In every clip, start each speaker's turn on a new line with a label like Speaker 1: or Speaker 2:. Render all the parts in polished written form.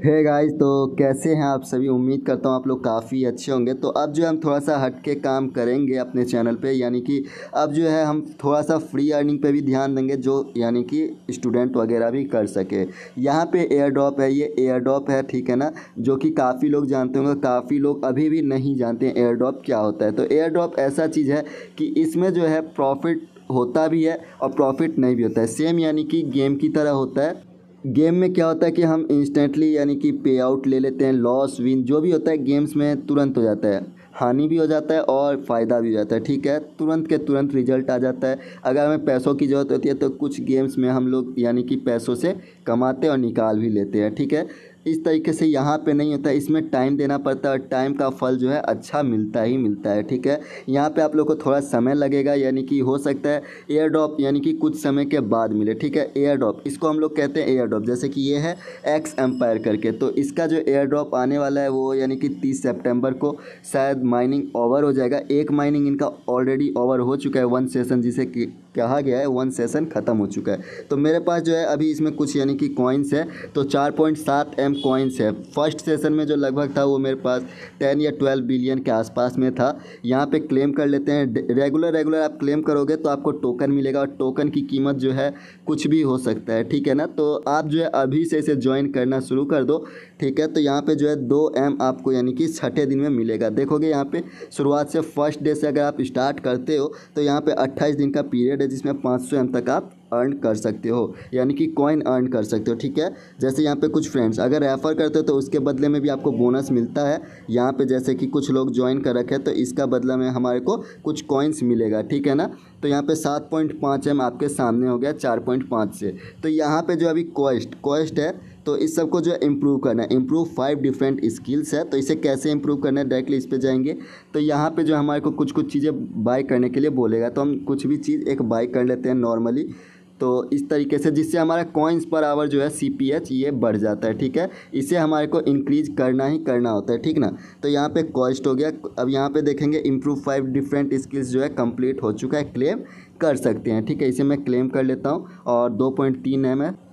Speaker 1: Hey guys, तो कैसे हैं आप सभी। उम्मीद करता हूँ आप लोग काफ़ी अच्छे होंगे। तो अब जो है हम थोड़ा सा हट के काम करेंगे अपने चैनल पे, यानी कि अब जो है हम थोड़ा सा फ्री अर्निंग पे भी ध्यान देंगे, जो यानी कि स्टूडेंट वगैरह भी कर सके। यहाँ पे एयर ड्रॉप है, ये एयर ड्रॉप है, ठीक है ना, जो कि काफ़ी लोग जानते होंगे, काफ़ी लोग अभी भी नहीं जानते हैं एयर ड्रॉप क्या होता है। तो एयर ड्रॉप ऐसा चीज़ है कि इसमें जो है प्रॉफिट होता भी है और प्रॉफिट नहीं भी होता है। सेम यानी कि गेम की तरह होता है। गेम में क्या होता है कि हम इंस्टेंटली यानी कि पे आउट ले लेते हैं, लॉस विन जो भी होता है गेम्स में तुरंत हो जाता है। हानि भी हो जाता है और फ़ायदा भी हो जाता है, ठीक है, तुरंत के तुरंत रिजल्ट आ जाता है। अगर हमें पैसों की ज़रूरत होती है तो कुछ गेम्स में हम लोग यानी कि पैसों से कमाते और निकाल भी लेते हैं, ठीक है। इस तरीके से यहाँ पे नहीं होता है, इसमें टाइम देना पड़ता है और टाइम का फल जो है अच्छा मिलता ही मिलता है, ठीक है। यहाँ पे आप लोग को थोड़ा समय लगेगा, यानी कि हो सकता है एयर ड्रॉप यानी कि कुछ समय के बाद मिले, ठीक है। एयर ड्रॉप इसको हम लोग कहते हैं एयर ड्रॉप, जैसे कि ये है एक्स एम्पायर करके। तो इसका जो एयर ड्रॉप आने वाला है वो यानी कि 30 सितंबर को शायद माइनिंग ओवर हो जाएगा। एक माइनिंग इनका ऑलरेडी ओवर हो चुका है, वन सेशन जिसे कहा गया है, वन सेशन ख़त्म हो चुका है। तो मेरे पास जो है अभी इसमें कुछ यानी कि कॉइन्स है, तो 4.7 एम कॉइन्स है। फर्स्ट सेशन में जो लगभग था वो मेरे पास 10 या 12 बिलियन के आसपास में था। यहाँ पे क्लेम कर लेते हैं। रेगुलर आप क्लेम करोगे तो आपको टोकन मिलेगा और टोकन की कीमत जो है कुछ भी हो सकता है, ठीक है ना। तो आप जो है अभी से इसे ज्वाइन करना शुरू कर दो, ठीक है। तो यहाँ पे जो है 2 एम आपको यानी कि छठे दिन में मिलेगा। देखोगे यहाँ पे शुरुआत से फर्स्ट डे से अगर आप स्टार्ट करते हो तो यहाँ पे 28 दिन का पीरियड है, जिसमें 500 एम तक आप अर्न कर सकते हो, यानी कि कॉइन अर्न कर सकते हो, ठीक है। जैसे यहाँ पे कुछ फ्रेंड्स अगर रेफ़र करते हो तो उसके बदले में भी आपको बोनस मिलता है। यहाँ पे जैसे कि कुछ लोग ज्वाइन कर रखे हैं तो इसका बदला में हमारे को कुछ कॉइन्स मिलेगा, ठीक है ना। तो यहाँ पे 7.5 एम आपके सामने हो गया 4.5 से। तो यहाँ पे जो अभी कॉस्ट है, तो इस सब को जो है इम्प्रूव करना है। इम्प्रूव 5 डिफरेंट स्किल्स है, तो इसे कैसे इम्प्रूव करना है डायरेक्टली इस पे जाएंगे। तो यहाँ पे जो हमारे को कुछ चीज़ें बाय करने के लिए बोलेगा, तो हम कुछ भी चीज़ एक बाय कर लेते हैं नॉर्मली। तो इस तरीके से जिससे हमारा कॉइन्स पर आवर जो है CPH ये बढ़ जाता है, ठीक है। इसे हमारे को इंक्रीज करना ही करना होता है, ठीक ना। तो यहाँ पे कॉस्ट हो गया। अब यहाँ पे देखेंगे इम्प्रूव 5 डिफरेंट स्किल्स जो है कंप्लीट हो चुका है, क्लेम कर सकते हैं, ठीक है। इसे मैं क्लेम कर लेता हूँ और 2.3 एम है।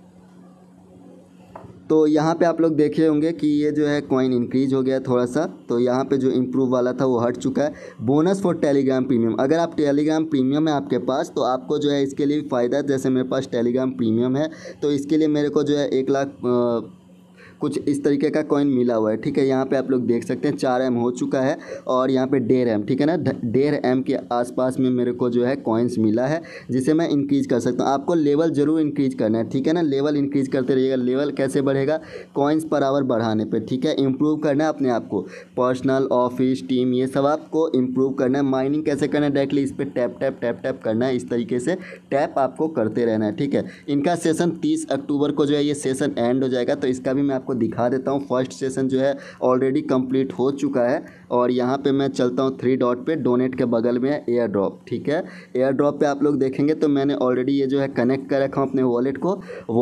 Speaker 1: तो यहाँ पे आप लोग देखे होंगे कि ये जो है कॉइन इंक्रीज हो गया थोड़ा सा। तो यहाँ पे जो इम्प्रूव वाला था वो हट चुका है। बोनस फॉर टेलीग्राम प्रीमियम, अगर आप टेलीग्राम प्रीमियम है आपके पास तो आपको जो है इसके लिए फ़ायदा है। जैसे मेरे पास टेलीग्राम प्रीमियम है तो इसके लिए मेरे को जो है 1 लाख कुछ इस तरीके का कॉइन मिला हुआ है, ठीक है। यहाँ पे आप लोग देख सकते हैं 4 एम हो चुका है और यहाँ पे 1.5 एम, ठीक है ना। 1.5 एम के आसपास में मेरे को जो है कॉइन्स मिला है, जिसे मैं इंक्रीज कर सकता हूँ। आपको लेवल ज़रूर इंक्रीज करना है, ठीक है ना। लेवल इंक्रीज करते रहिएगा। लेवल कैसे बढ़ेगा? कॉइन्स पर आवर बढ़ाने पर, ठीक है। इंप्रूव करना है अपने आप को, पर्सनल, ऑफिस, टीम, ये सब आपको इंप्रूव करना है। माइनिंग कैसे करना है? डायरेक्टली इस पर टैप टैप टैप टैप करना है, इस तरीके से टैप आपको करते रहना है, ठीक है। इनका सेशन 30 अक्टूबर को जो है ये सेशन एंड हो जाएगा। तो इसका भी मैं आपको दिखा देता हूँ। फर्स्ट सेशन जो है ऑलरेडी कंप्लीट हो चुका है और यहाँ पे मैं चलता हूँ 3 डॉट पे, डोनेट के बगल में है एयर ड्रॉप, ठीक है। एयर ड्रॉप पे आप लोग देखेंगे तो मैंने ऑलरेडी ये जो है कनेक्ट कर रखा हूँ अपने वॉलेट को।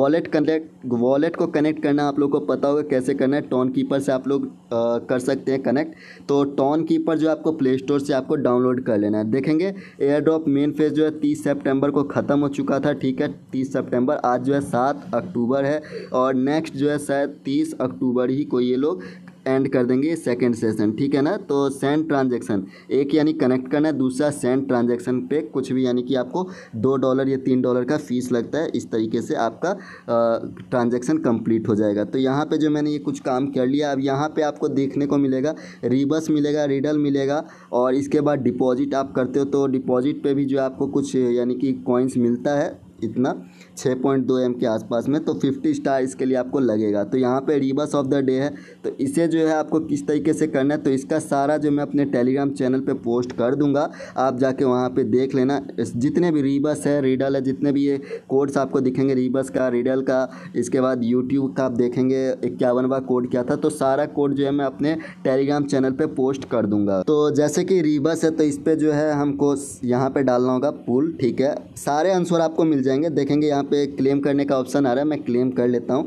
Speaker 1: वॉलेट को कनेक्ट करना आप लोग को पता होगा कैसे करना है। टॉन कीपर से आप लोग कर सकते हैं कनेक्ट। तो टॉन कीपर जो आपको प्ले स्टोर से आपको डाउनलोड कर लेना है। देखेंगे एयर ड्रॉप मेन फेज जो है 30 सितंबर को ख़त्म हो चुका था, ठीक है। 30 सितंबर, आज जो है 7 अक्टूबर है और नेक्स्ट जो है शायद 30 अक्टूबर ही को ये लोग एंड कर देंगे सेकंड सेशन, ठीक है ना। तो सेंड ट्रांजैक्शन एक यानी कनेक्ट करना है, दूसरा सेंड ट्रांजैक्शन पे कुछ भी यानी कि आपको $2 या $3 का फीस लगता है। इस तरीके से आपका ट्रांजैक्शन कंप्लीट हो जाएगा। तो यहाँ पे जो मैंने ये कुछ काम कर लिया, अब यहाँ पे आपको देखने को मिलेगा रिबस मिलेगा, रिडल मिलेगा और इसके बाद डिपॉजिट आप करते हो तो डिपॉजिट पे भी जो आपको कुछ यानी कि कॉइन्स मिलता है, इतना 6.2 एम के आसपास में। तो 50 स्टार इसके लिए आपको लगेगा। तो यहाँ पे रिबस ऑफ द डे है, तो इसे जो है आपको किस तरीके से करना है तो इसका सारा जो मैं अपने टेलीग्राम चैनल पे पोस्ट कर दूंगा, आप जाके वहाँ पे देख लेना। जितने भी रिबस है, रिडल है, जितने भी ये कोड्स आपको दिखेंगे, रिबस का, रिडल का, इसके बाद यूट्यूब का आप देखेंगे 51वां कोड क्या था, तो सारा कोड जो है मैं अपने टेलीग्राम चैनल पे पोस्ट कर दूंगा। तो जैसे कि रिबस है तो इस पर जो है हमको यहाँ पे डालना होगा पुल, ठीक है। सारे आंसर आपको मिल जाएंगे। देखेंगे यहाँ पे क्लेम करने का ऑप्शन आ रहा है, मैं क्लेम कर लेता हूँ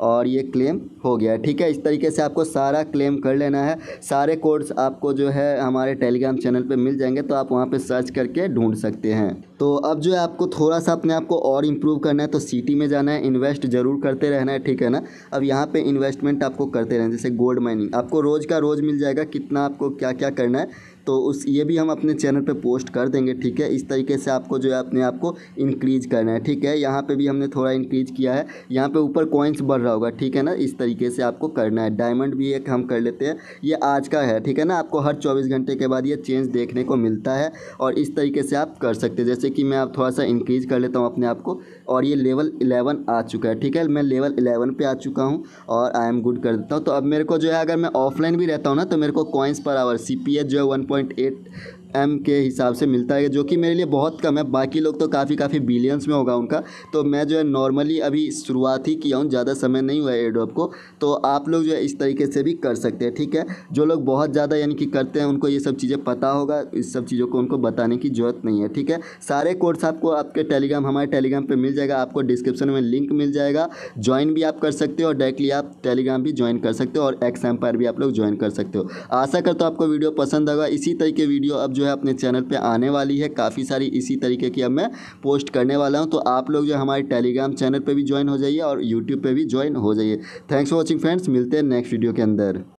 Speaker 1: और ये क्लेम हो गया। ठीक है, इस तरीके से आपको सारा क्लेम कर लेना है। सारे कोड्स आपको जो है हमारे टेलीग्राम चैनल पे मिल जाएंगे, तो आप वहाँ पे सर्च करके ढूंढ सकते हैं। तो अब जो है आपको थोड़ा सा अपने आप को और इम्प्रूव करना है, तो सिटी में जाना है, इन्वेस्ट ज़रूर करते रहना है। ठीक है ना, अब यहाँ पे इन्वेस्टमेंट आपको करते रहना है। जैसे गोल्ड माइनिंग आपको रोज़ का रोज़ मिल जाएगा, कितना आपको क्या क्या करना है, तो उस ये भी हम अपने चैनल पे पोस्ट कर देंगे। ठीक है, इस तरीके से आपको जो है अपने आप को इंक्रीज करना है। ठीक है, यहाँ पे भी हमने थोड़ा इंक्रीज किया है, यहाँ पे ऊपर कॉइन्स बढ़ रहा होगा। ठीक है ना, इस तरीके से आपको करना है। डायमंड भी एक हम कर लेते हैं, ये आज का है। ठीक है ना, आपको हर 24 घंटे के बाद ये चेंज देखने को मिलता है और इस तरीके से आप कर सकते हैं। जैसे कि मैं आप थोड़ा सा इंक्रीज कर लेता हूँ अपने आप को, और ये लेवल 11 आ चुका है। ठीक है, मैं लेवल 11 पे आ चुका हूँ और आई एम गुड कर देता हूँ। तो अब मेरे को जो है, अगर मैं ऑफलाइन भी रहता हूँ ना, तो मेरे को कॉइन्स पर आवर CPH जो है 1.8 M के हिसाब से मिलता है, जो कि मेरे लिए बहुत कम है। बाकी लोग तो काफ़ी बिलियंस में होगा उनका। तो मैं जो है नॉर्मली अभी शुरुआत ही किया हूँ, ज़्यादा समय नहीं हुआ है एयरड्रॉप को। तो आप लोग जो है इस तरीके से भी कर सकते हैं। ठीक है, जो लोग बहुत ज़्यादा यानी कि करते हैं, उनको ये सब चीज़ें पता होगा, इस सब चीज़ों को उनको बताने की ज़रूरत नहीं है। ठीक है, सारे कोर्स आपको आपके टेलीग्राम, हमारे टेलीग्राम पे मिल जाएगा। आपको डिस्क्रिप्शन में लिंक मिल जाएगा, ज्वाइन भी आप कर सकते हो और डायरेक्टली आप टेलीग्राम भी ज्वाइन कर सकते हो और एक्स एम्पायर भी आप लोग ज्वाइन कर सकते हो। आशा करता हूँ आपको वीडियो पसंद आएगा। इसी तरीके वीडियो अब जो है अपने चैनल पे आने वाली है, काफ़ी सारी इसी तरीके की अब मैं पोस्ट करने वाला हूँ। तो आप लोग जो हमारे टेलीग्राम चैनल पे भी ज्वाइन हो जाइए और यूट्यूब पे भी ज्वाइन हो जाइए। थैंक्स फॉर वॉचिंग फ्रेंड्स, मिलते हैं नेक्स्ट वीडियो के अंदर।